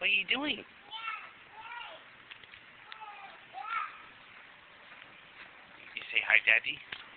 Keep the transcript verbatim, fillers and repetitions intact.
What are you doing? You say hi, Daddy?